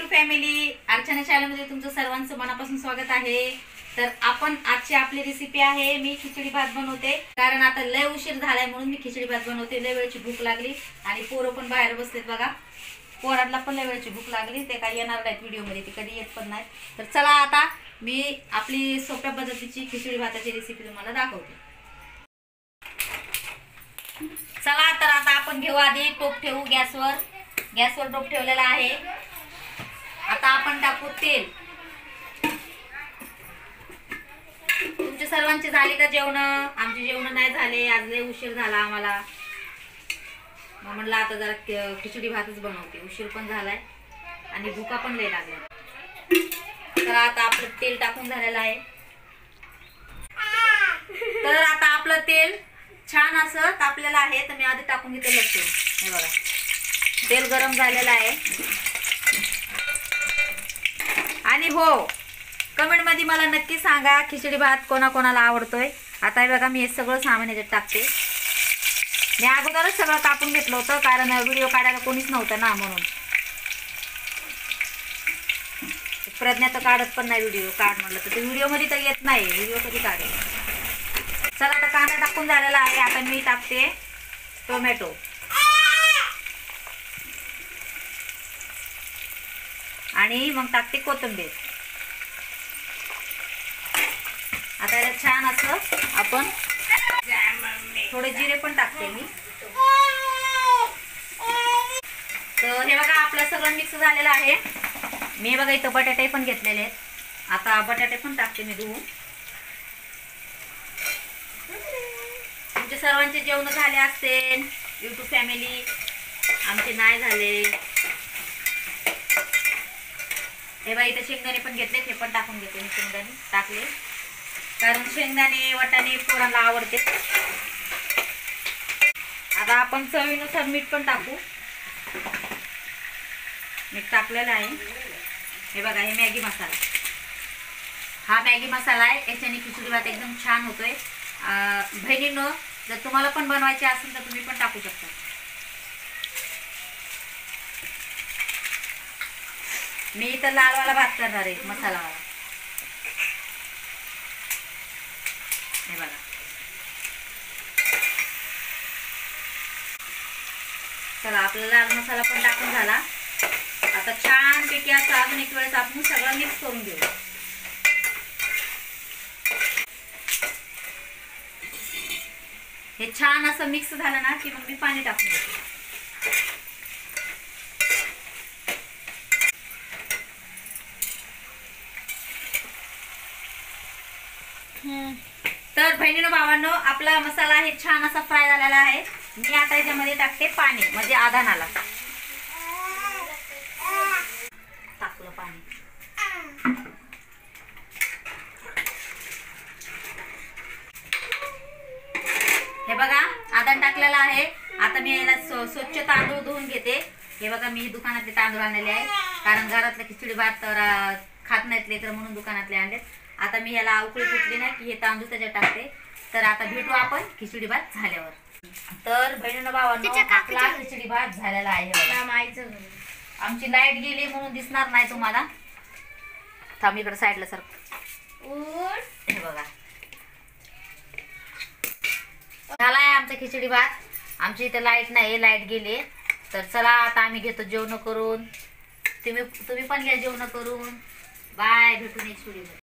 YouTube family, Archana चॅनलमध्ये तुमचं सर्वांचं मनापासून स्वागत आहे। तर आपण आजची आपली रेसिपी आहे, मी खिचडी भात बनवते। कारण आता लय उशीर झालाय म्हणून मी खिचडी भात बनवते। लय वेळची भूक लागली आणि पोरं पण बाहेर बसलेत बघा। पोरांना पण लय वेळची भूक लागली, ते काय येणार नाहीत व्हिडिओ मध्ये, ते कधी येत पण नाही। तर चला आता मी आपली सोप्या पद्धतीची खिचडी भाताची रेसिपी तुम्हाला दाखवते। चला तर आता आपण घेऊ, आधी टोप ठेवू गॅसवर। गॅसवर टोप ठेवलेला आहे। आता आपण टाकू तेल। तुमचे सर्वांचे झाले का जेवण? आमचे जेवण नाही झाले, आज लय उशीर झाला आम्हाला। मग म्हणलं आता जरा खिचडी भातच बनवते, उशीर पण झालाय आणि भूका पण लय लागल्या। तर आता आपलं तेल टाकून झालेलं आहे। तर आता आपलं तेल छान असं तापलेलं आहे, तर मी आधी टाकून घेते लसूण। हे बघा, तेल गरम झालेलं आहे। आणि हो, कमेंट मध्ये मला नक्की सांगा खिचडी भात कोणाकोणाला आवडतोय। आता हे बघा, मी हे सगळं सामान याच्यात टाकते। मी अगोदरच सगळं कापून घेतलं होतं, कारण व्हिडिओ काढायला कोणीच नव्हतं ना, म्हणून। प्रज्ञा तर काढत पण नाही व्हिडिओ, काढ म्हटलं तर ते व्हिडिओ मध्ये तर येत नाही, व्हिडिओ कधी काढेल। चला आता कांदा टाकून झालेला आहे। आता मी टाकते टोमॅटो आणि मग टाकते कोथिंबीर। आता याला छान असं आपण थोडे जिरे पण टाकते मी। तर हे बघा, आपलं सगळं मिक्स झालेलं आहे। मी बघा इथं बटाटे पण घेतलेले आहेत। आता बटाटे पण टाकते मी धुवून। तुमचे सर्वांचे जेवण झाले असतील YouTube फॅमिली, आमचे नाही झाले। हे बघा, इथं शेंगदाणे पण घेतले, ते पण टाकून घेते मी। शेंगदाणे टाकले कारण शेंगदाणे वाटाणे पोरांना आवडते। आता आपण चवीनुसार मीठ पण टाकू। मीठ टाकलेलं आहे। हे बघा, हे मॅगी मसाला, हा मॅगी मसाला आहे। याच्याने खिचडी भात एकदम छान होतोय। बहिणींनो, जर तुम्हाला पण बनवायचे असेल तर तुम्ही पण टाकू शकता। मी इथं लालवाला भात करणार आहे, मसालावाला। हे बघा, चला आपला लाल मसाला पण टाकून झाला। आता छान पैकी असं अजून एक वेळेस आपण सगळं मिक्स करून घेऊ। हे छान असं मिक्स झालं ना की मग मी पाणी टाकून देते। तर बहिणीनो भावांनो, आपला मसाला हे छान असा फ्राय झालेला आहे। मी आता याच्यामध्ये टाकते पाणी, म्हणजे आधा नाला टाकलं पाणी। हे बघा, आधा टाकलेला आहे। आता मी याला स्वच्छ तांदूळ धुवून घेते। हे बघा, मी दुकानातले तांदूळ आणलेले आहे, कारण घरातले खिचडी भात तर खात नाहीत लेकर, म्हणून दुकानातले आणलेत। आता मी याला उकळी फुटली ना की हे तांदूळ त्याच्यात टाकते। तर आता भेटू आपण खिचडी भात झाल्यावर। तर बहिणीनो भावांनो, आपला खिचडी भात झालेला आहे। आमची लाईट गेली म्हणून दिसणार नाही तुम्हाला। थांब, इकडे साईडला सर। हे बघा, झालाय आमचा खिचडी भात। आमची इथे लाईट नाही, लाईट गेली। तर चला आता आम्ही घेतो जेवण करून। तुम्ही पण घ्या जेवण करून। बाय, भेटू नेक्स्ट व्हिडिओ।